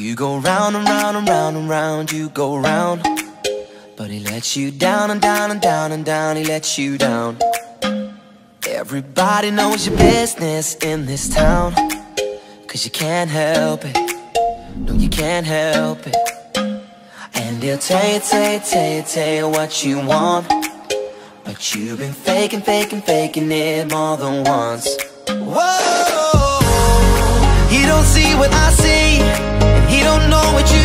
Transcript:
You go round and round and round and round, you go round. But he lets you down and down and down and down, he lets you down. Everybody knows your business in this town, 'cause you can't help it, no you can't help it. And he'll tell you what you want, but you've been faking it more than once. Whoa, he don't see what I see, and he don't know what you